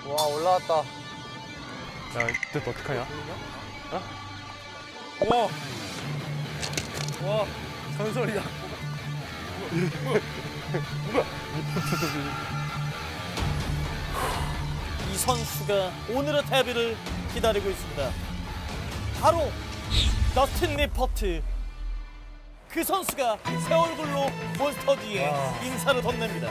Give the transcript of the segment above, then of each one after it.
와, 올라왔다. 야, 이때 또 어떡하냐? 어? 와, 전설이다. 이 선수가 오늘의 데뷔를 기다리고 있습니다. 바로 저스틴 리퍼트. 그 선수가 새 얼굴로 몬스터 뒤에 인사를 건넵니다.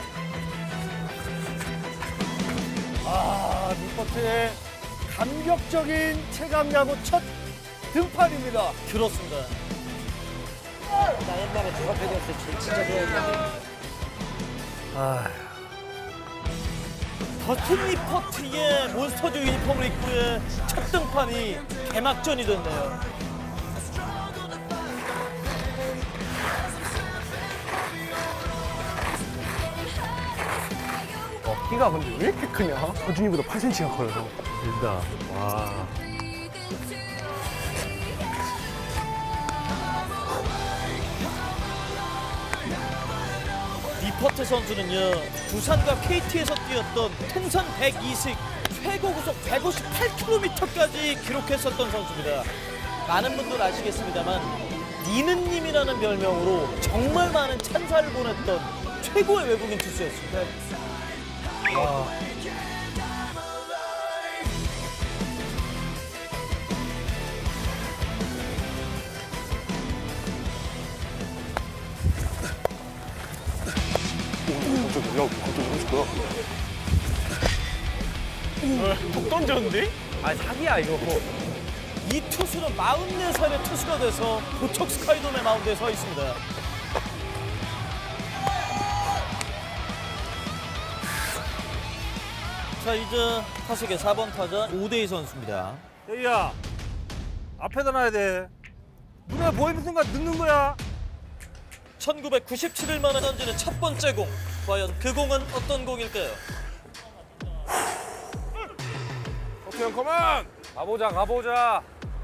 리퍼트의 감격적인 체감야구 첫 등판입니다. 그렇습니다. 나 옛날에 누가 팬이었을 때 진짜 좋아했는데. 저스틴 리퍼트의 몬스터즈 유니폼을 입고의 첫 등판이 개막전이 됐네요. 키가 근데 왜 이렇게 크냐? 허준이보다 8cm가 커요. 길다. 와. 리퍼트 선수는요, 두산과 KT에서 뛰었던 통산 102식 최고 구속 158km까지 기록했었던 선수입니다. 많은 분들 아시겠습니다만 니는님이라는 별명으로 정말 많은 찬사를 보냈던 최고의 외국인 투수였습니다. 와. 톡 던졌는데? 아, 사기야, 이거. 이 투수는 44살의 투수가 돼서 고척 스카이돔의 마운드에 서 있습니다. 자, 이제 타석의 4번 타자 오대희 선수입니다. 야, 앞에다 놔야 돼. 눈에 보이는 순간 넣는 거야. 1997일 만에 던지는 첫 번째 공. 과연 그 공은 어떤 공일까요? 오케이, 컴온! 가보자, 가보자.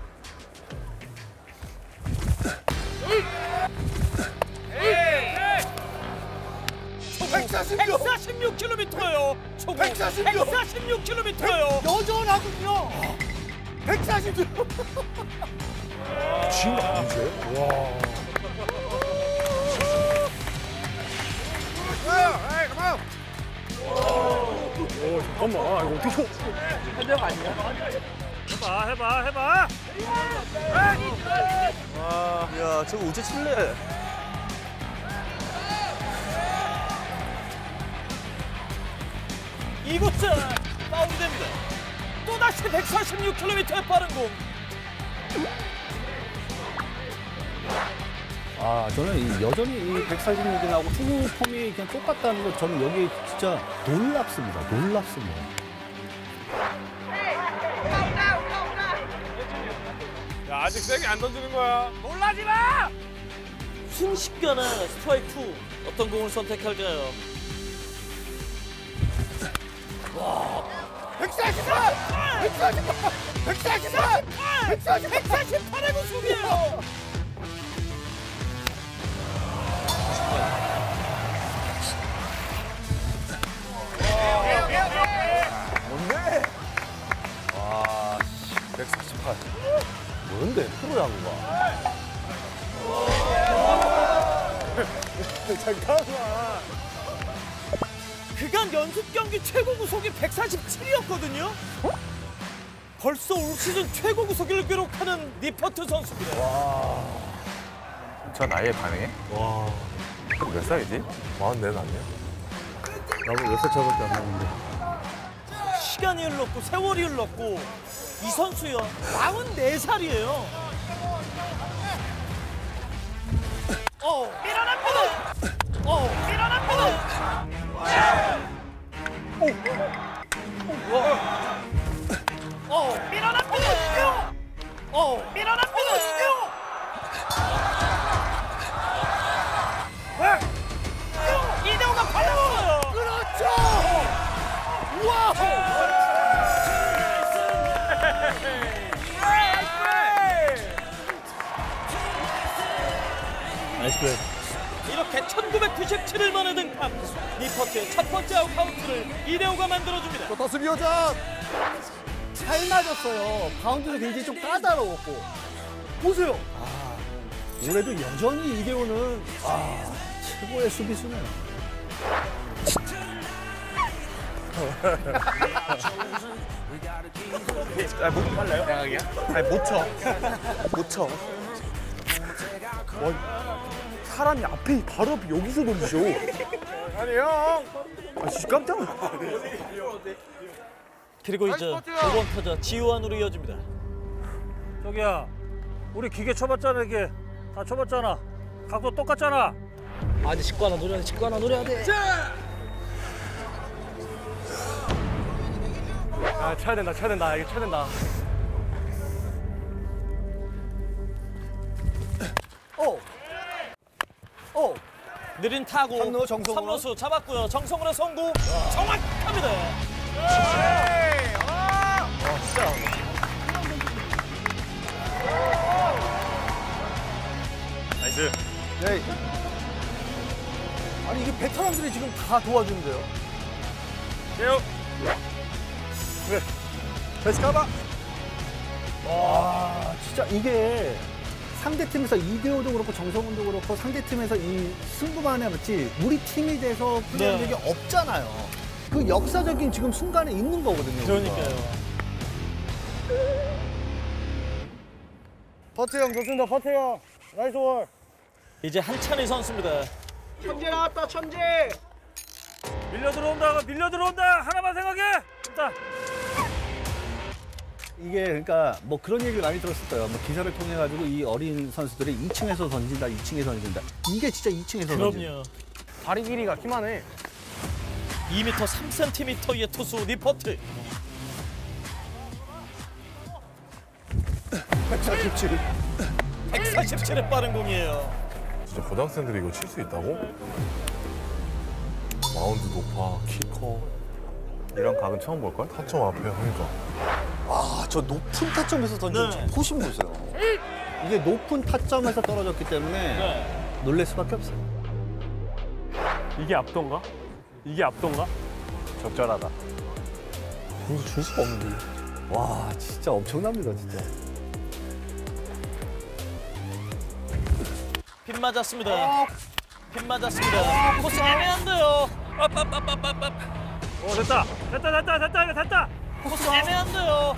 초구 146km예요. 초구 146km예요. 여전하군요. 140. 지금 아니세요? 와. 오, 잠깐만. 아, 이거 어떻게 쳐? 해봐. 야, 저거 어째 칠래? 이곳은 파울됩니다. 또다시 146km의 빠른 공. 저는 여전히 이 146이나하고 투구 폼이 그냥 똑같다는 거 저는 여기 진짜 놀랍습니다. 야, 아직 세게 안 던지는 거야. 놀라지 마! 순식간에 스트라이크 2. 어떤 공을 선택할까요? 148의 구속이에요. 뭔데? 와, 148. 뭔데? 프로야구가. 잠깐만. 그간 연습 경기 최고 구속이 147이었거든요. 벌써 올 시즌 최고 구속을 기록하는 리퍼트 선수입니다. 저 나이에 반해? 와. 몇 살이지? 44 아니야? 나도 6살 차이밖에 안 나는데. 시간이 흘렀고 세월이 흘렀고 이 선수요 44살이에요. 밀어납니다. 밀어납니다. 밀어납니다. 밀어납니다. 이대호가 받아먹어요. 그렇죠. 와. 나이스 플레이. 이렇게 1997일 만에 등판. 니퍼트의 첫 번째 아웃 카운트를 이대호가 만들어줍니다. 좋다, 수비 여자. 잘 맞았어요. 바운드도 굉장히 좀 까다로웠고. 보세요. 올해도 여전히 이대호는 최고의 수비수네요. 못 빨라요? 양학이야? 아니, 못 쳐. 못 쳐. 사람이 앞에 바로 앞에 여기서 던지죠. 아니, 형. 아, 진짜 깜짝 놀랐어. 그리고 이제 5번 타자 지우환으로 이어집니다. 저기야, 우리 기계 쳐봤잖아, 이게. 다 쳐봤잖아. 각도 똑같잖아. 아, 이제 직구 하나 노려야 돼. 직구 하나 노려야 돼. 아, 쳐야 된다, 쳐야 된다. 이거 쳐야 된다. 느린 타구. 3루 정성으로. 3루수 잡았고요. 정성으로 성공. 정확합니다. 나이스. 네. 아니 이게 베테랑들이 지금 다 도와주는데요. 세요. 그래. 다시 가봐. 와 진짜 이게 상대팀에서 이대호도 그렇고 정성훈도 그렇고 상대팀에서 이 승부만 해봤지 우리 팀이 돼서 플레이한 적이 없잖아요. 그 역사적인 지금 순간에 있는 거거든요. 그러니까요. 퍼트 형 좋습니다. 퍼트 형. 나이스 월. 이제 한찬희 선수입니다. 천재 나왔다, 천재. 밀려 들어온다. 하나만 생각해. 일단. 이게 그러니까 뭐 그런 얘기를 많이 들었을 거예요. 뭐 기사를 통해 가지고 이 어린 선수들이 2층에서 던진다, 2층에서 던진다. 이게 진짜 2층에서 던진다. 그럼요. 다리 길이가 키만해. 2m 3cm의 투수 니퍼트. 147. 147의 빠른 공이에요. 진짜 고등학생들이 이거 칠 수 있다고? 마운드 높아, 키 커. 이런 각은 처음 볼걸? 타점 앞에 하니까. 아, 저 높은 타점에서 던진 네. 포심 보세요. 이게 높은 타점에서 떨어졌기 때문에 네. 놀랄 수밖에 없어요. 이게 압도인가? 이게 압도인가? 적절하다. 공수 줄 수가 없는데. 와, 진짜 엄청납니다, 진짜. 핀 맞았습니다. 핀 맞았습니다. 코스 애매한데요. 됐다. 이거 됐다. 코스 애매한데요.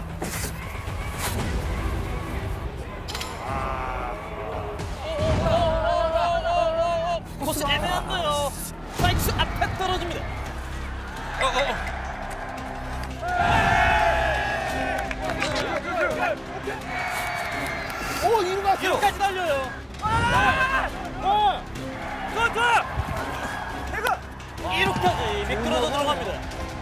코스 애매한데요. 스트라이크 앞에 떨어집니다. 오, 이루 갔어요. 뒤로까지 달려요. 이루까지 미끄러져 들어갑니다.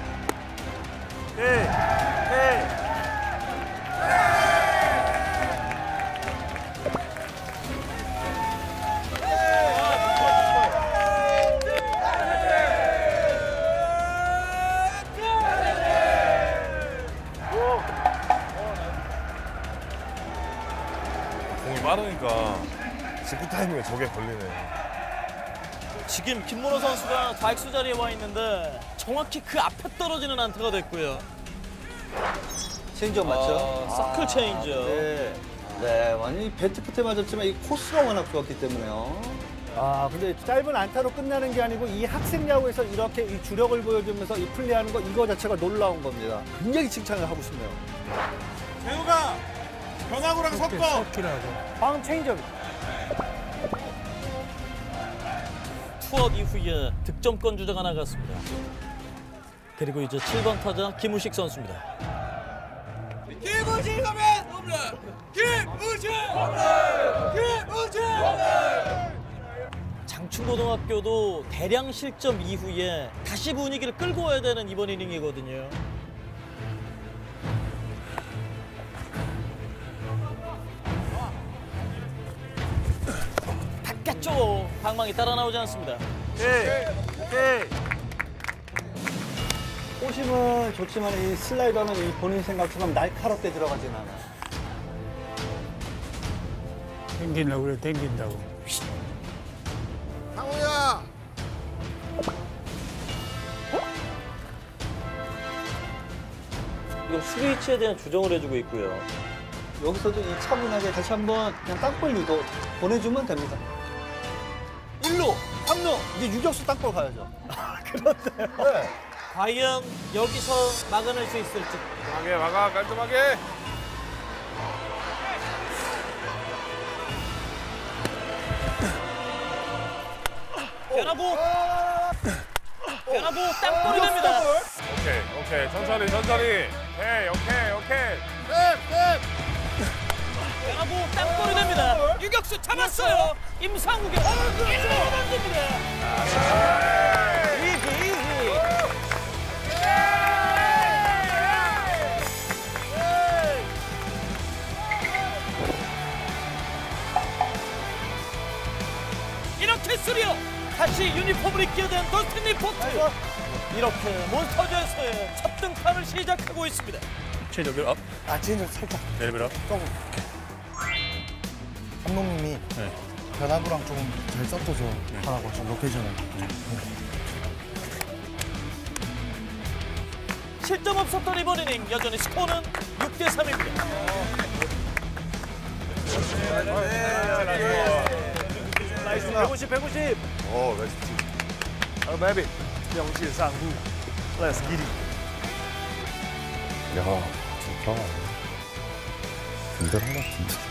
공이 빠르니까 직구 타이밍에 저게 걸리네. 지금 김문호 선수가 좌익수 자리에 와 있는데 정확히 그 앞에 떨어지는 안타가 됐고요. 체인지업 맞죠? 서클 체인지. 네. 네, 완전히 배트 끝에 맞았지만 이 코스가 워낙 좋았기 때문에요. 아, 근데 짧은 안타로 끝나는 게 아니고 이 학생 야구에서 이렇게 이 주력을 보여주면서 이 플레이하는 거 이거 자체가 놀라운 겁니다. 굉장히 칭찬을 하고 싶네요. 재우가 변화구랑 섞어. 방금 체인지업. 투아웃 이후에 득점권 주자가 나갔습니다. 그리고 이제 7번 타자 김우식 선수입니다. 김우식 하면 홈런! 김우식 홈런! 김우식 홈런! 장충고등학교도 대량 실점 이후에 다시 분위기를 끌고 와야 되는 이번 이닝이거든요. 바깥쪽 방망이 따라 나오지 않습니다. 포심은 좋지만 이 슬라이더는 이 본인 생각처럼 날카롭게 들어가진 않아요. 땡긴다고 그래, 땡긴다고. 상우야. 지금 수비 위치에 대한 조정을 해주고 있고요. 여기서도 이 차분하게 다시 한번 그냥 땅볼 유도 보내주면 됩니다. 1루, 3루, 이제 유격수 땅볼 가야죠. 그런데 네. 과연 여기서 막아낼 수 있을지. 깔끔하게 막아, 깔끔하게. 변화구 땅볼이 됩니다. 오케이. 천천히. 오케이. 변화구 땅볼이 됩니다. 유격수 잡았어요. 임상욱이 이러면 안 됩니다. 이지. 이렇게 쓰리어 다시 유니폼을 입게 된 더스틴 리포트. 이렇게 몬스터즈에서의 첫 등판을 시작하고 있습니다. 체인지 업. 체인지 살짝. 내려라. 감독님이 변화구랑 조금 잘 섞어서 하라고 지금 로케이션을. 실점 없었던 이번 이닝 여전히 스코어는 6대 3입니다. 나이스. 150. 오, 나이스. 베비. 명실상부. Let's get it. 야, 좋다. 든든한 것 같은데.